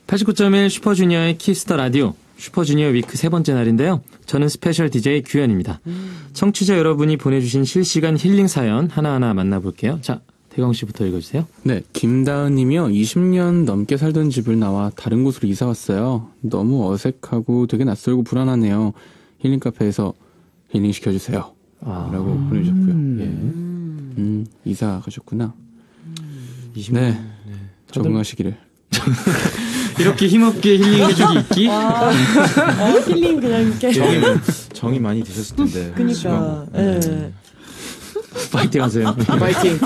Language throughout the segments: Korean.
89.1 슈퍼주니어의 키스터 라디오 슈퍼주니어 위크 세 번째 날인데요. 저는 스페셜 DJ 규현입니다. 청취자 여러분이 보내주신 실시간 힐링 사연 하나하나 만나볼게요. 자, 대광 씨부터 읽어주세요. 네, 김다은 님이요. 20년 넘게 살던 집을 나와 다른 곳으로 이사 왔어요. 너무 어색하고 되게 낯설고 불안하네요. 힐링 카페에서 힐링 시켜주세요. 라고 보내주셨고요. 예. 이사 가셨구나. 20년. 네. 적응하시기를. 이렇게 힘없게 힐링해주기 있기? 힐링 그냥 이렇게. 정이 많이 드셨을 텐데. 그니까. 예. 파이팅 하세요. 파이팅.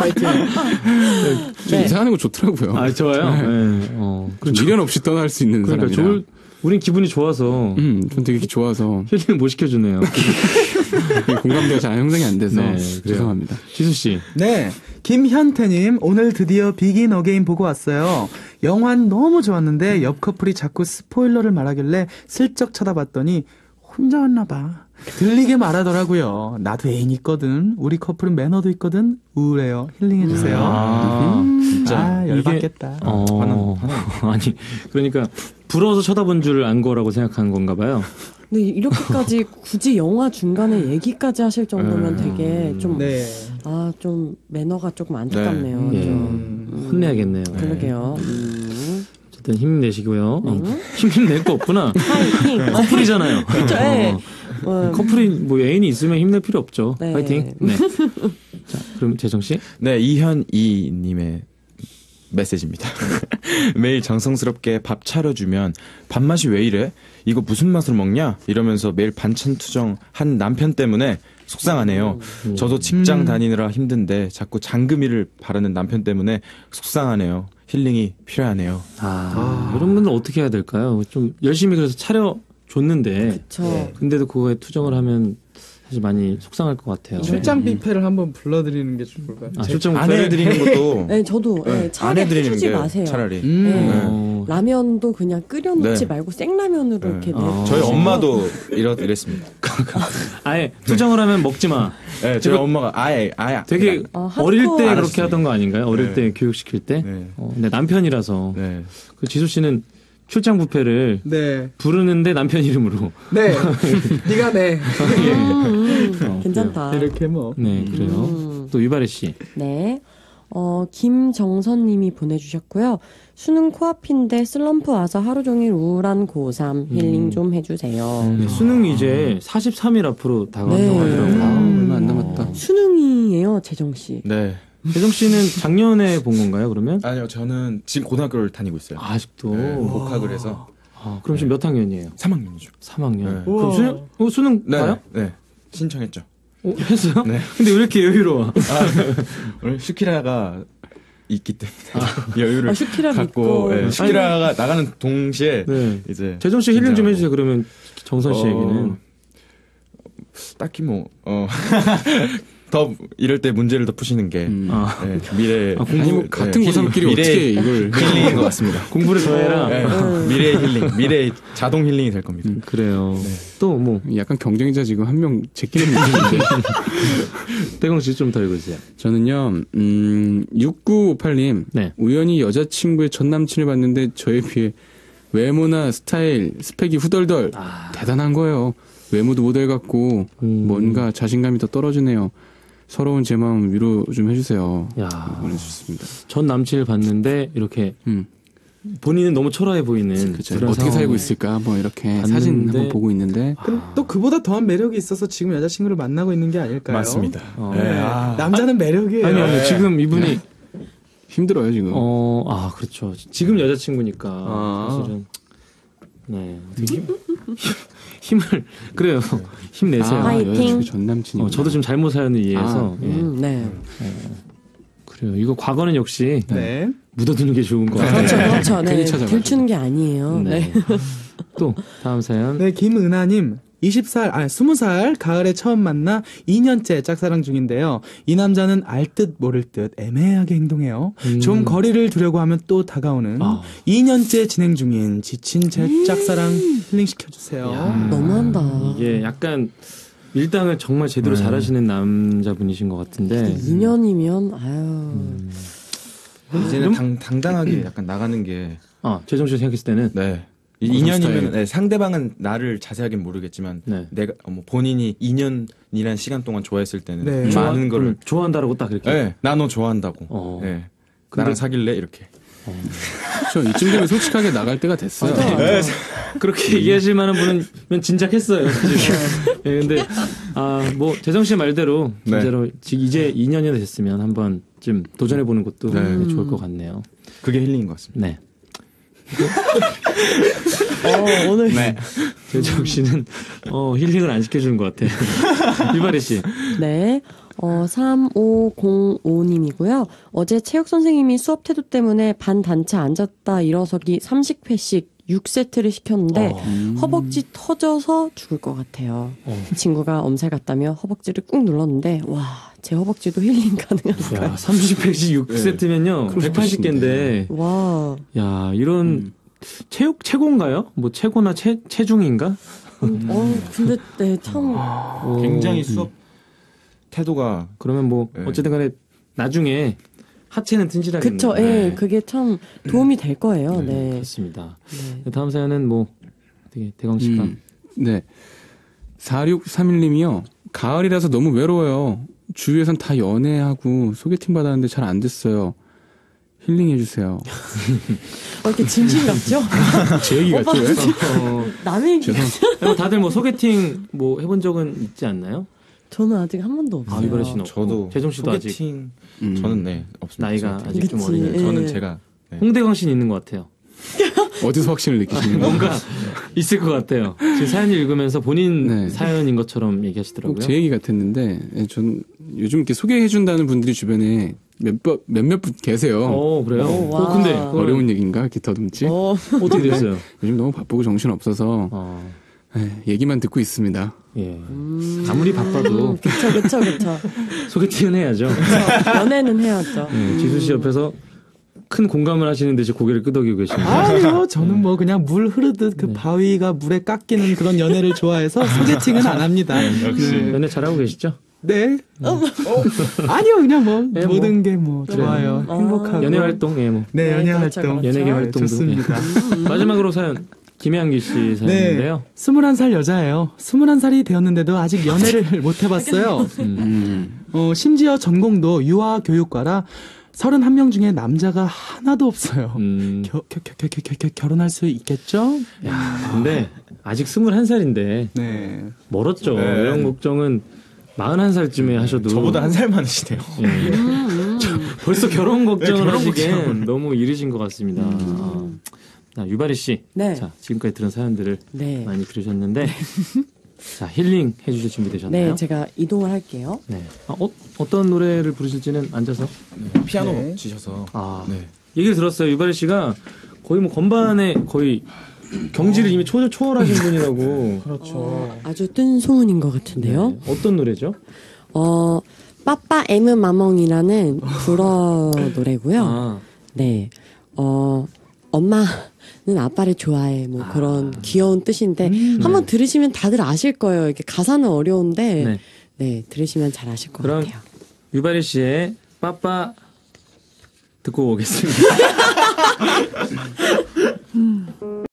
좀 이사하는 거 좋더라고요. 아, 좋아요? 네. 좀 미련 없이 떠날 수 있는 그러니까 사람이라. 우린 기분이 좋아서. 전 되게 좋아서. 힐링을 못 시켜주네요. 공감대가 잘 형성이 안 돼서. 네, 죄송합니다. 지수씨. 네, 김현태님 오늘 드디어 비긴 어게인 보고 왔어요. 영화는 너무 좋았는데 옆 커플이 자꾸 스포일러를 말하길래 슬쩍 쳐다봤더니 혼자 왔나 봐. 들리게 말하더라고요. 나도 애인 있거든. 우리 커플은 매너도 있거든. 우울해요. 힐링해주세요. 진짜. 열받겠다. 아니, 그러니까 부러워서 쳐다본 줄 안 거라고 생각하는 건가 봐요. 근데 이렇게까지 굳이 영화 중간에 얘기까지 하실 정도면 되게 좀, 네. 좀 매너가 조금 안타깝네요. 예. 좀. 혼내야겠네요. 그러게요. 어쨌든 힘내시고요. 힘낼 거 없구나. 파이팅. 커플이잖아요. 그렇죠. 예. 커플이 뭐 애인이 있으면 힘낼 필요 없죠. 네. 파이팅. 네. 자, 그럼 재정 씨. 네, 이현이님의 메시지입니다. 매일 정성스럽게 밥 차려주면 밥맛이 왜 이래? 이거 무슨 맛으로 먹냐? 이러면서 매일 반찬 투정한 남편 때문에 속상하네요. 저도 직장 다니느라 힘든데 자꾸 장금이를 바르는 남편 때문에 속상하네요. 힐링이 필요하네요. 이런 분들 어떻게 해야 될까요? 좀 열심히 그래서 차려줬는데 그쵸. 근데도 그거에 투정을 하면 사실 많이 속상할 것 같아요. 출장 뷔페를 한번 불러드리는 게 좋을까요? 출장 안 해드리는 것도 네, 저도 안 차라리 해드리는 해주지 게 마세요. 차라리. 네. 라면도 그냥 끓여놓지 네. 말고 생라면으로 이렇게 내주세요. 저희 엄마도 이랬습니다. 아예 투정을 하면 먹지 마. 네, 저희 엄마가 아예 되게 하드코어. 어릴 때 그렇게 알았어요. 하던 거 아닌가요? 어릴 네. 때 교육시킬 때. 네. 근데 남편이라서. 네. 그 지수 씨는 출장 뷔페를 네. 부르는데 남편 이름으로. 네. 네가 네. 괜찮다. 이렇게 뭐. 네, 그래요. 또 유바레 씨. 네. 김정선님이 보내주셨고요. 수능 코앞인데 슬럼프 와서 하루 종일 우울한 고3 힐링 좀 해주세요. 수능이 이제 43일 앞으로 다가온다고 네. 하더라고요. 얼마 안 남았다. 수능이에요, 재정씨. 네. 재정 씨는 작년에 본 건가요, 그러면? 아니요, 저는 지금 고등학교를 다니고 있어요. 아직도. 네, 복학을 해서 그럼 지금 몇 학년이에요? 3학년이죠. 3학년. 네. 그럼 수능 네, 봐요? 네. 신청했죠. 했어요? 네. 근데 왜 이렇게 여유로워? 오늘 슈키라가 있기 때문에 여유를 슈키라 갖고 믿고. 네, 슈키라가 나가는 동시에 네. 이제 재정 씨 힐링 좀 긴장하고. 해주세요. 그러면 정선 씨에게는. 딱히 더 이럴 때 문제를 더 푸시는 게 네, 미래 아니 뭐 같은 고3끼리 미래 어떻게 이걸 힐링인 것 같습니다. 공부를 더 해라. 네, 미래 힐링, 미래 자동 힐링이 될 겁니다. 그래요. 또 뭐, 약간 경쟁자 지금 한 명 제끼는 느낌인데. 대광 씨 좀 더 읽어주세요. 저는요, 6958님. 네. 우연히 여자친구의 전 남친을 봤는데 저에 비해 외모나 스타일, 스펙이 후덜덜. 대단한 거예요. 외모도 모델 같고 뭔가 자신감이 더 떨어지네요. 서러운 제 마음 위로 좀 해주세요. 야, 보내주셨습니다. 전 남친을 봤는데 이렇게 본인은 너무 초라해 보이는 그쵸. 그런 어떻게 살고 상황을 있을까 뭐 이렇게 봤는데 사진 한번 보고 있는데 근데 또 그보다 더한 매력이 있어서 지금 여자친구를 만나고 있는 게 아닐까요? 맞습니다. 네. 네. 남자는 매력이에요. 아니 지금 이분이 힘들어요 지금. 그렇죠. 지금 여자친구니까 사실은 네 어떻게 힘을 그래요. 힘내세요. 파이팅. 여자친구 전 남친이. 저도 좀 잘못 사연을 이해해서 네. 그래요. 이거 과거는 역시 네. 묻어두는 게 좋은 것 그렇죠, 같아요. 그렇죠. 네. 괜히 찾아가지고. 들추는 게 아니에요. 네. 또 다음 사연. 네, 김은하님. 20살 가을에 처음 만나 2년째 짝사랑 중인데요. 이 남자는 알 듯 모를 듯 애매하게 행동해요. 좀 거리를 두려고 하면 또 다가오는 2년째 진행 중인 지친 제 짝사랑 힐링시켜주세요. 너무한다. 이게 약간 밀당을 정말 제대로 잘하시는 남자분이신 것 같은데 2년이면 아유. 이제는 당당하게 약간 나가는 게 제정신 생각했을 때는 네. 스타일. 2년이면 네, 상대방은 나를 자세하게는 모르겠지만 네. 내가 뭐 본인이 2년이란 시간 동안 좋아했을 때는 네. 많은 거를 좋아한다라고 딱 그렇게. 네, 나 너 좋아한다고. 네. 나랑 사귈래 이렇게. 그렇죠. 이쯤 되면 솔직하게 나갈 때가 됐어요. 그렇게 얘기하실 만한 분은 진작했어요. 사실. 예, 근데 뭐 재성 씨 말대로 네. 진짜로 이제 2년이 됐으면 한번 좀 도전해 보는 것도 네. 좋을 것 같네요. 그게 힐링인 것 같습니다. 네. 오늘 재정 씨는 힐링을 안 시켜주는 것 같아요. 유바리 씨. 네. 3505님이고요. 어제 체육 선생님이 수업 태도 때문에 반 단체 앉았다 일어서기 30회씩 6세트를 시켰는데 허벅지 터져서 죽을 것 같아요. 친구가 엄살 같다며 허벅지를 꾹 눌렀는데 와, 제 허벅지도 힐링 가능합니다. 야, 30회씩 6세트면요. 180개인데. 와. 야, 이런 최고인가요? 뭐 최고나 체중인가? 근데 네, 참 굉장히 수업 태도가 그러면 뭐 네. 어쨌든 간에 나중에 하체는 튼실하겠네요. 그쵸. 예, 그게 참 도움이 될 거예요. 네. 그렇습니다. 네. 다음 사연은 뭐 되게 대광 씨가 네. 4631님이요. 가을이라서 너무 외로워요. 주위에선 다 연애하고 소개팅 받았는데 잘 안 됐어요. 힐링 해주세요. 이렇게 진심 같죠? 제 얘기 같죠? 왜? 남의 얘기. 뭐 다들 뭐 소개팅 뭐 해본 적은 있지 않나요? 저는 아직 한 번도 없어요. 이바리 씨는 없고. 저도 재정 씨도 아직 소개팅 저는 네 없습니다. 나이가 소개팅. 아직 좀 그치. 어리네요. 저는 예. 제가 네. 홍대광 씨는 있는 것 같아요. 어디서 확신을 느끼시는 거예요? 뭔가 있을 것 같아요. 지금 사연 읽으면서 본인 네. 사연인 것처럼 꼭 얘기하시더라고요. 제 얘기 같았는데, 예, 전 요즘 이렇게 소개해준다는 분들이 주변에 몇몇 분 계세요. 그래요? 오, 와. 근데 그거는 어려운 얘기인가? 이렇게 더듬지? 어떻게 됐어요? 요즘 너무 바쁘고 정신 없어서 얘기만 듣고 있습니다. 예. 아무리 바빠도 그쵸. 소개팅은 해야죠. 연애는 해야죠. 지수 씨 옆에서 큰 공감을 하시는 듯이 고개를 끄덕이고 계십니다. 아니요, 저는 뭐 그냥 물 흐르듯 그 바위가 물에 깎이는 그런 연애를 좋아해서 소개팅은 안 합니다. 역시. 연애 잘하고 계시죠? 네. 아니요, 그냥 뭐 예, 뭐. 모든 게 뭐 좋아요. 행복하고. 연애 활동, 예, 뭐. 네, 연애 그렇죠, 활동. 그렇죠. 연예계 활동도. 좋습니다. 예. 마지막으로 사연, 김혜한기 씨 사연인데요. 21살 여자예요. 21살이 되었는데도 아직 연애를 못 해봤어요. 심지어 전공도 유아교육과라 31명 중에 남자가 하나도 없어요. 결혼할 수 있겠죠? 야, 근데 아직 21살인데 네. 멀었죠. 네. 이런 걱정은 41살쯤에 하셔도 저보다 한 살 많으시네요. 예. 벌써 결혼 걱정을 결혼 하시기엔 너무 이르신 것 같습니다. 유바리 씨, 네. 자 지금까지 들은 사연들을 네. 많이 들으셨는데, 자 힐링 해주실 준비 되셨나요? 네, 제가 이동을 할게요. 네. 어떤 노래를 부르실지는 앉아서. 피아노 치셔서 네. 얘기를 들었어요. 유바리 씨가 거의 뭐 건반에 거의 경지를 이미 초월하신 분이라고. 그렇죠. 아주 뜬 소문인 것 같은데요. 네. 어떤 노래죠? 빠빠 에무 마멍이라는 불어 노래고요. 네. 엄마는 아빠를 좋아해. 뭐 그런 귀여운 뜻인데 한번 들으시면 다들 아실 거예요. 이게 가사는 어려운데 네, 들으시면 잘 아실 것 그럼 같아요. 유바리 씨의 빠빠 듣고 오겠습니다.